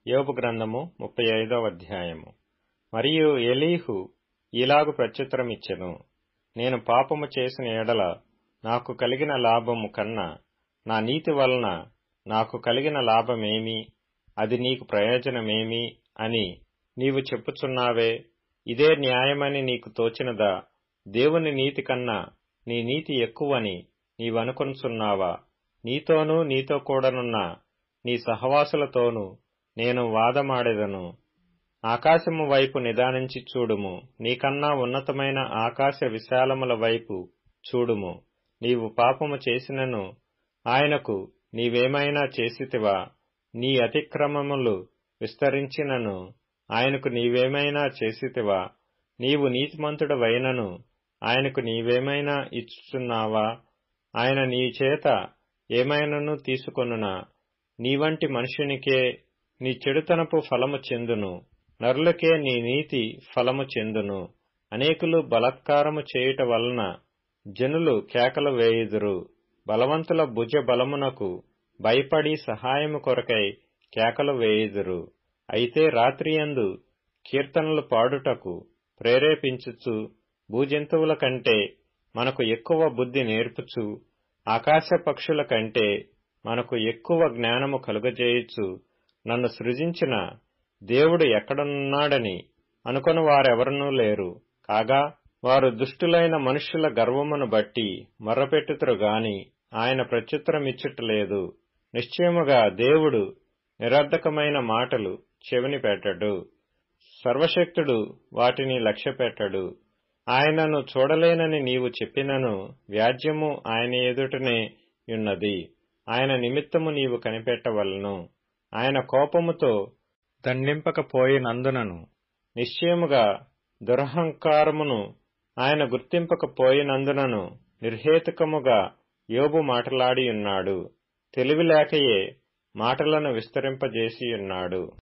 యోబు గ్రంథము 35వ అధ్యాయము. మరియు ఎలీహు ఇలాగు ప్రత్యుత్తరమిచ్చెను, నేను పాపము చేసిన ఎడల నాకు కలిగిన లాభము కన్నా నా నీతి వలన నాకు కలిగిన లాభమేమి, అది నీకు ప్రయోజనమేమి అని నీవు చెప్పుచున్నావే. ఇదే న్యాయమని నీకు తోచినదా? దేవుని నీతి కన్నా నీ నీతి ఎక్కువని నీవనుకొనుచున్నావా? నీతోనూ నీతో కూడనున్న నీ సహవాసులతోనూ నేను వాదమాడెదను. ఆకాశము వైపు నిదానించి చూడుము, నీకన్నా ఉన్నతమైన ఆకాశ విశాలముల వైపు చూడుము. నీవు పాపము చేసినను ఆయనకు నీవేమైనా చేసితివా? నీ అతిక్రమములు విస్తరించినను ఆయనకు నీవేమైనా చేసితివా? నీవు నీతిమంతుడవైనను ఆయనకు నీవేమైనా ఇచ్చుచున్నావా? ఆయన నీ చేత ఏమైనను తీసుకొనునా? నీవంటి మనుషునికే నీ చెడుతనపు ఫలము చెందును, నరులకే నీ నీతి ఫలము చెందును. అనేకులు బలాత్కారము చేయుట వలన జనులు కేకలు వేయుదురు. బలవంతుల భుజ బలమునకు భయపడి సహాయము కొరకై కేకలు వేయుదురు. అయితే రాత్రియందు కీర్తనలు పాడుటకు ప్రేరేపించుచు, భూజంతువుల కంటే మనకు ఎక్కువ బుద్ధి నేర్పుచు, ఆకాశ పక్షుల కంటే మనకు ఎక్కువ జ్ఞానము కలుగజేయుచు, నన్ను సృజించిన దేవుడు ఎక్కడున్నాడని అనుకొను వారెవరనూ లేరు. కాగా వారు దుష్టులైన మనుష్యుల గర్వమును బట్టి మొర్రపెట్టుదురు గాని ఆయన ప్రత్యుత్తరమిచ్చుటలేదు. నిశ్చయముగా దేవుడు నిరర్ధకమైన మాటలు చెవిని పెట్టడు, సర్వశక్తుడు వాటిని లక్ష్యపెట్టడు. ఆయనను చూడలేనని నీవు చెప్పినను వ్యాజ్యము ఆయన ఎదుటనే యున్నది. ఆయన నిమిత్తము నీవు కనిపెట్టవలను. ఆయన కోపముతో దండింపకపోయినందునను, నిశ్చయముగా దురహంకారమును ఆయన గుర్తింపకపోయినందునను నిర్హేతుకముగా యోబు మాటలాడియున్నాడు. తెలివిలేకయే మాటలను విస్తరింపజేసియున్నాడు.